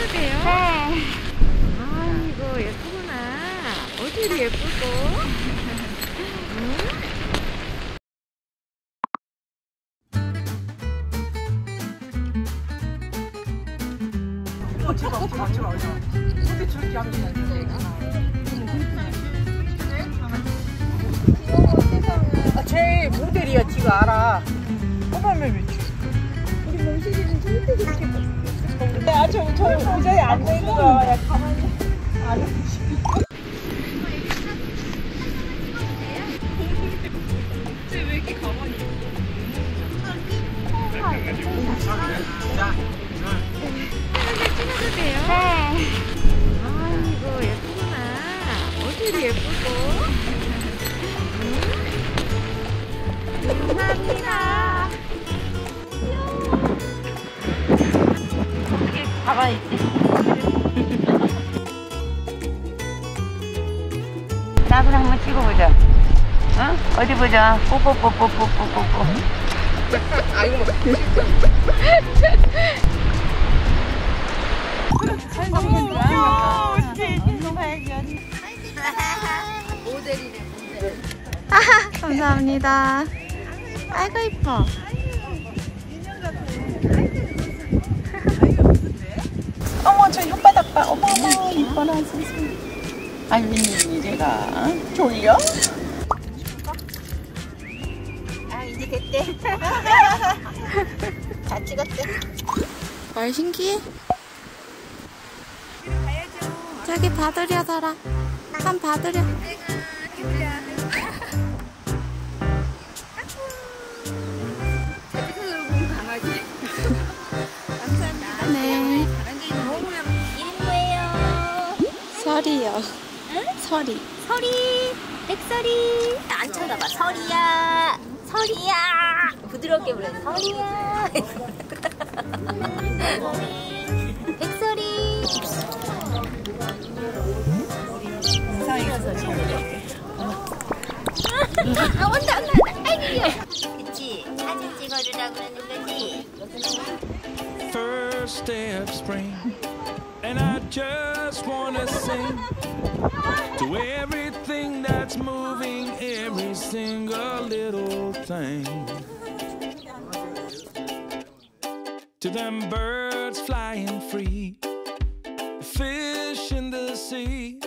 찍어도 돼요? 네. 아이고 예쁘구나. 어딜 예쁘고? 응? 찍어. 근데 저렇게 하면 제 모델이야, 지가 알아. 어머면 왜지? 우리 몽실이는 절대 그렇게 못해. 아주 저 의자에 앉아있는 거, 야, 가만히 안 해주지. 쟤 왜 이렇게 가만히 찍어도 돼요? 네. 아이고 예쁘구나. 어딜 예쁘고? 감사합니다. 어떻게 가만히 있지? 나도 한번 찍어보자. 응? 어디 보자. 뽀뽀뽀뽀뽀뽀뽀뽀. 아이고, 감사합니다. 아이고 이뻐. 어머, 저 혓바닥 봐. 어머, 이뻐라, 세상에. 아유, 웬일이래가. 졸려? 아 이제 됐대. 다 찍었대. 말 신기해? 저기 봐드려 살아. 한 봐드려. 네. 이름뭐예요? 설이요. 응? 설이. 설이, 백설이. 안 쳐다봐. 설이야, 설이야. 부드럽게 불러. 설이야. 백설이. 아, 온다, 온다. 아이고. 그치? 사진 찍어주라고 그러는 거지? First day of spring, and I just wanna sing to everything that's moving, every single little thing. To them birds flying free, fish in the sea,